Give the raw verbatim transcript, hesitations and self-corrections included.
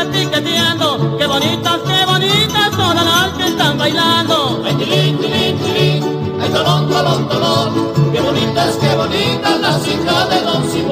piqueteando, qué bonitas, qué bonitas todas las que están bailando. Ay, tilín, tilín, tilín, ay, tolón, tolón, tolón, qué bonitas, qué bonitas las hijas de Don Simón.